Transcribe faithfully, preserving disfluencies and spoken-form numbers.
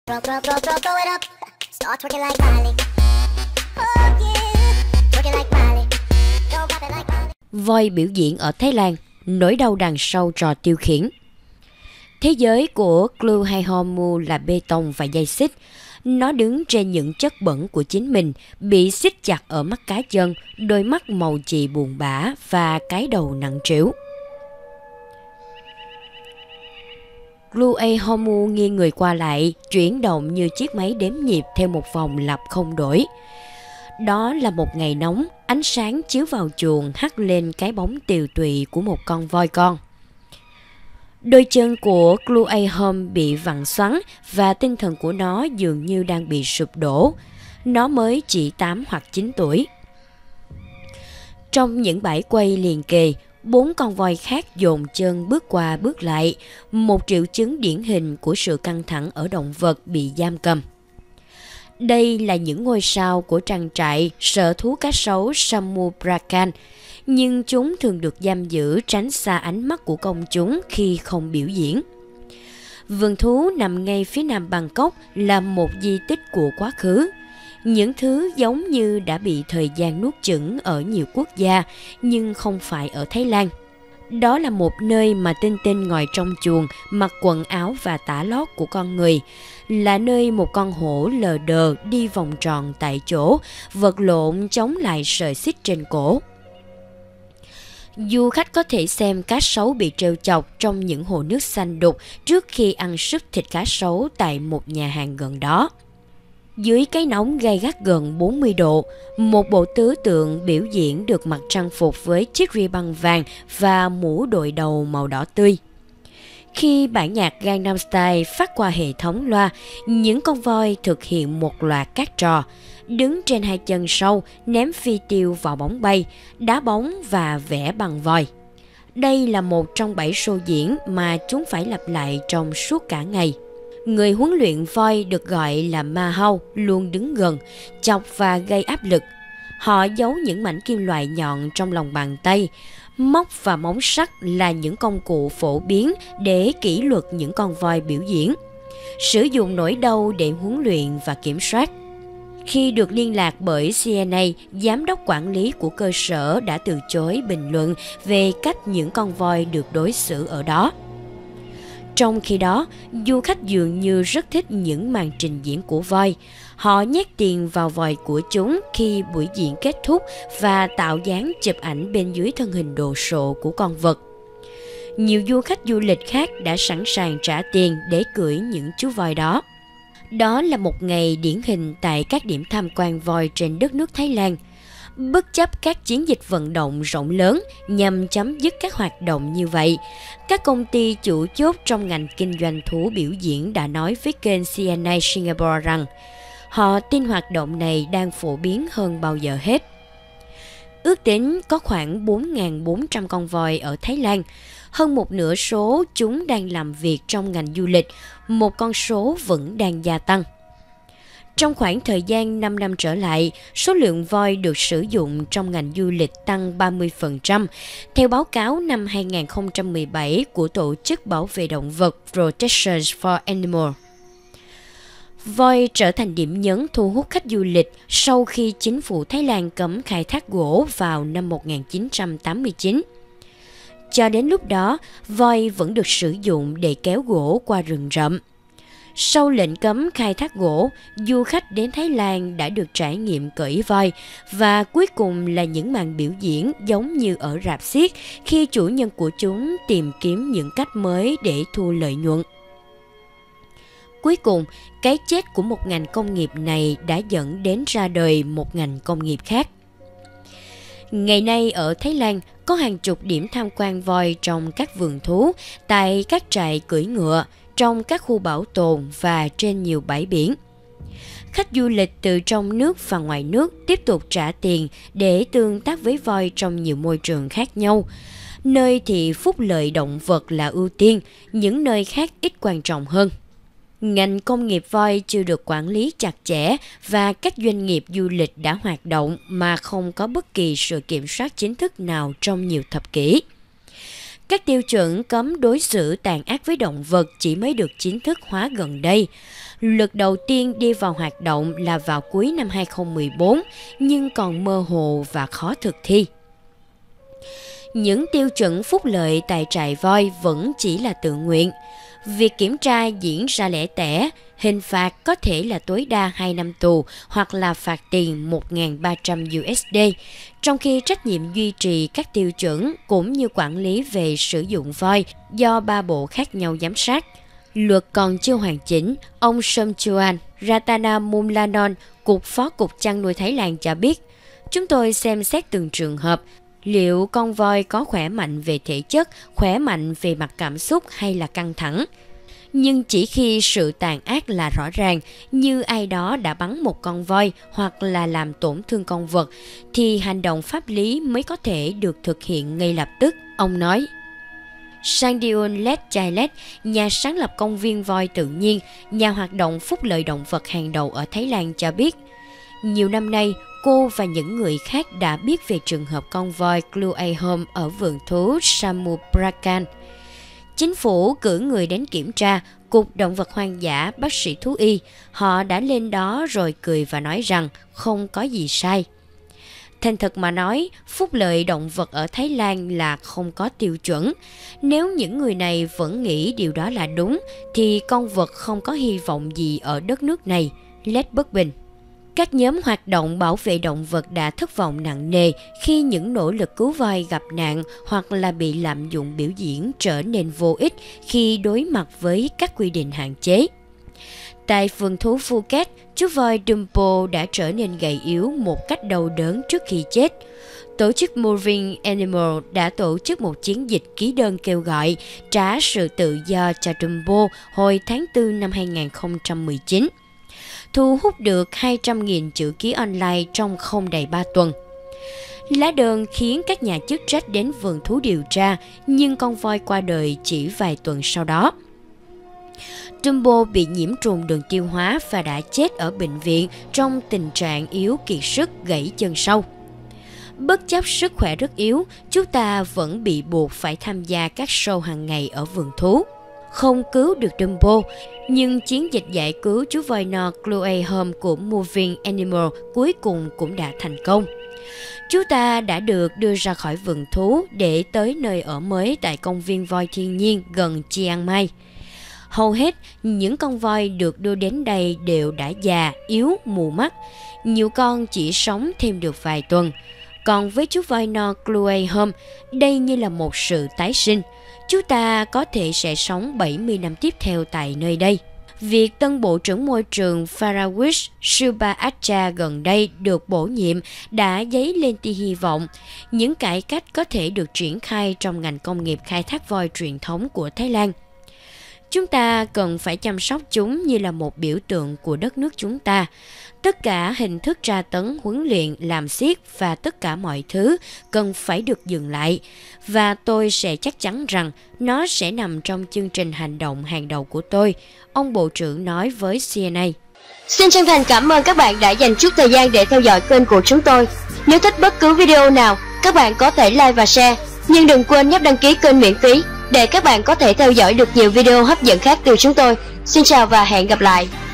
Throw, throw, throw, throw, throw it up. Start twerking like Miley. Oh yeah, twerking like Miley. Don't pop it like Miley. Voi biểu diễn ở Thái Lan, nỗi đau đằng sau trò tiêu khiển. Thế giới của Gluhaihomu là bê tông và dây xích. Nó đứng trên những chất bẩn của chính mình, bị xích chặt ở mắt cá chân, đôi mắt màu chì buồn bã và cái đầu nặng trĩu. Gluhaihomu nghiêng người qua lại, chuyển động như chiếc máy đếm nhịp theo một vòng lặp không đổi. Đó là một ngày nóng, ánh sáng chiếu vào chuồng hắt lên cái bóng tiều tụy của một con voi con. Đôi chân của Gluhaihomu bị vặn xoắn và tinh thần của nó dường như đang bị sụp đổ. Nó mới chỉ tám hoặc chín tuổi. Trong những bãi quay liền kề, bốn con voi khác dồn chân bước qua bước lại, một triệu chứng điển hình của sự căng thẳng ở động vật bị giam cầm. Đây là những ngôi sao của trang trại sở thú cá sấu Sammubrakan, nhưng chúng thường được giam giữ tránh xa ánh mắt của công chúng khi không biểu diễn. Vườn thú nằm ngay phía nam Bangkok là một di tích của quá khứ. Những thứ giống như đã bị thời gian nuốt chửng ở nhiều quốc gia, nhưng không phải ở Thái Lan. Đó là một nơi mà Tinh Tinh ngồi trong chuồng, mặc quần áo và tả lót của con người. Là nơi một con hổ lờ đờ đi vòng tròn tại chỗ, vật lộn chống lại sợi xích trên cổ. Du khách có thể xem cá sấu bị trêu chọc trong những hồ nước xanh đục trước khi ăn súp thịt cá sấu tại một nhà hàng gần đó. Dưới cái nóng gay gắt gần bốn mươi độ, một bộ tứ tượng biểu diễn được mặc trang phục với chiếc ri băng vàng và mũ đội đầu màu đỏ tươi. Khi bản nhạc Gangnam Style phát qua hệ thống loa, những con voi thực hiện một loạt các trò, đứng trên hai chân sau, ném phi tiêu vào bóng bay, đá bóng và vẽ bằng voi. Đây là một trong bảy show diễn mà chúng phải lặp lại trong suốt cả ngày. Người huấn luyện voi được gọi là Ma Hao luôn đứng gần, chọc và gây áp lực. Họ giấu những mảnh kim loại nhọn trong lòng bàn tay. Móc và móng sắt là những công cụ phổ biến để kỷ luật những con voi biểu diễn. Sử dụng nỗi đau để huấn luyện và kiểm soát. Khi được liên lạc bởi xê en a, giám đốc quản lý của cơ sở đã từ chối bình luận về cách những con voi được đối xử ở đó. Trong khi đó, du khách dường như rất thích những màn trình diễn của voi. Họ nhét tiền vào vòi của chúng khi buổi diễn kết thúc và tạo dáng chụp ảnh bên dưới thân hình đồ sộ của con vật. Nhiều du khách du lịch khác đã sẵn sàng trả tiền để cưỡi những chú voi đó. Đó là một ngày điển hình tại các điểm tham quan voi trên đất nước Thái Lan. Bất chấp các chiến dịch vận động rộng lớn nhằm chấm dứt các hoạt động như vậy, các công ty chủ chốt trong ngành kinh doanh thú biểu diễn đã nói với kênh xê en a Singapore rằng họ tin hoạt động này đang phổ biến hơn bao giờ hết. Ước tính có khoảng bốn nghìn bốn trăm con voi ở Thái Lan. Hơn một nửa số chúng đang làm việc trong ngành du lịch, một con số vẫn đang gia tăng. Trong khoảng thời gian năm năm trở lại, số lượng voi được sử dụng trong ngành du lịch tăng ba mươi phần trăm, theo báo cáo năm hai nghìn không trăm mười bảy của Tổ chức Bảo vệ Động vật Protection for Animals. Voi trở thành điểm nhấn thu hút khách du lịch sau khi chính phủ Thái Lan cấm khai thác gỗ vào năm một nghìn chín trăm tám mươi chín. Cho đến lúc đó, voi vẫn được sử dụng để kéo gỗ qua rừng rậm. Sau lệnh cấm khai thác gỗ, du khách đến Thái Lan đã được trải nghiệm cưỡi voi và cuối cùng là những màn biểu diễn giống như ở rạp xiếc khi chủ nhân của chúng tìm kiếm những cách mới để thu lợi nhuận. Cuối cùng, cái chết của một ngành công nghiệp này đã dẫn đến ra đời một ngành công nghiệp khác. Ngày nay ở Thái Lan có hàng chục điểm tham quan voi trong các vườn thú, tại các trại cưỡi ngựa, trong các khu bảo tồn và trên nhiều bãi biển. Khách du lịch từ trong nước và ngoài nước tiếp tục trả tiền để tương tác với voi trong nhiều môi trường khác nhau. Nơi thì phúc lợi động vật là ưu tiên, những nơi khác ít quan trọng hơn. Ngành công nghiệp voi chưa được quản lý chặt chẽ và các doanh nghiệp du lịch đã hoạt động mà không có bất kỳ sự kiểm soát chính thức nào trong nhiều thập kỷ. Các tiêu chuẩn cấm đối xử tàn ác với động vật chỉ mới được chính thức hóa gần đây. Luật đầu tiên đi vào hoạt động là vào cuối năm hai không một bốn, nhưng còn mơ hồ và khó thực thi. Những tiêu chuẩn phúc lợi tại trại voi vẫn chỉ là tự nguyện. Việc kiểm tra diễn ra lẻ tẻ, hình phạt có thể là tối đa hai năm tù hoặc là phạt tiền một nghìn ba trăm đô la, trong khi trách nhiệm duy trì các tiêu chuẩn cũng như quản lý về sử dụng voi do ba bộ khác nhau giám sát. Luật còn chưa hoàn chỉnh, ông Somchuan Ratanamumlanon, Cục Phó Cục Chăn nuôi Thái Lan cho biết, chúng tôi xem xét từng trường hợp, liệu con voi có khỏe mạnh về thể chất, khỏe mạnh về mặt cảm xúc hay là căng thẳng. Nhưng chỉ khi sự tàn ác là rõ ràng, như ai đó đã bắn một con voi hoặc là làm tổn thương con vật, thì hành động pháp lý mới có thể được thực hiện ngay lập tức, ông nói. Sangdion Letchailet, nhà sáng lập công viên voi tự nhiên, nhà hoạt động phúc lợi động vật hàng đầu ở Thái Lan cho biết, nhiều năm nay, cô và những người khác đã biết về trường hợp con voi Kluahom ở vườn thú Samuprakan. Chính phủ cử người đến kiểm tra, Cục Động vật hoang dã, bác sĩ thú y. Họ đã lên đó rồi cười và nói rằng không có gì sai. Thành thật mà nói, phúc lợi động vật ở Thái Lan là không có tiêu chuẩn. Nếu những người này vẫn nghĩ điều đó là đúng, thì con vật không có hy vọng gì ở đất nước này. Let bất bình. Các nhóm hoạt động bảo vệ động vật đã thất vọng nặng nề khi những nỗ lực cứu voi gặp nạn hoặc là bị lạm dụng biểu diễn trở nên vô ích khi đối mặt với các quy định hạn chế. Tại vườn thú Phuket, chú voi Dumbo đã trở nên gầy yếu một cách đau đớn trước khi chết. Tổ chức Moving Animal đã tổ chức một chiến dịch ký đơn kêu gọi trả sự tự do cho Dumbo hồi tháng tư năm hai nghìn không trăm mười chín. Thu hút được hai trăm nghìn chữ ký online trong không đầy ba tuần. Lá đơn khiến các nhà chức trách đến vườn thú điều tra, nhưng con voi qua đời chỉ vài tuần sau đó. Dumbo bị nhiễm trùng đường tiêu hóa và đã chết ở bệnh viện trong tình trạng yếu kiệt sức, gãy chân sau. Bất chấp sức khỏe rất yếu, chúng ta vẫn bị buộc phải tham gia các show hàng ngày ở vườn thú. Không cứu được Dumbo, nhưng chiến dịch giải cứu chú voi no Kluahom của Moving Animal cuối cùng cũng đã thành công. Chú ta đã được đưa ra khỏi vườn thú để tới nơi ở mới tại công viên voi thiên nhiên gần Chiang Mai. Hầu hết những con voi được đưa đến đây đều đã già, yếu, mù mắt. Nhiều con chỉ sống thêm được vài tuần. Còn với chú voi no Kluahom, đây như là một sự tái sinh. Chú ta có thể sẽ sống bảy mươi năm tiếp theo tại nơi đây. Việc tân Bộ trưởng Môi trường Farawich Subaatcha gần đây được bổ nhiệm đã dấy lên tia hy vọng. Những cải cách có thể được triển khai trong ngành công nghiệp khai thác voi truyền thống của Thái Lan. Chúng ta cần phải chăm sóc chúng như là một biểu tượng của đất nước chúng ta. Tất cả hình thức tra tấn, huấn luyện, làm xiết và tất cả mọi thứ cần phải được dừng lại. Và tôi sẽ chắc chắn rằng nó sẽ nằm trong chương trình hành động hàng đầu của tôi, ông Bộ trưởng nói với xê en a. Xin chân thành cảm ơn các bạn đã dành chút thời gian để theo dõi kênh của chúng tôi. Nếu thích bất cứ video nào, các bạn có thể like và share. Nhưng đừng quên nhấp đăng ký kênh miễn phí để các bạn có thể theo dõi được nhiều video hấp dẫn khác từ chúng tôi. Xin chào và hẹn gặp lại.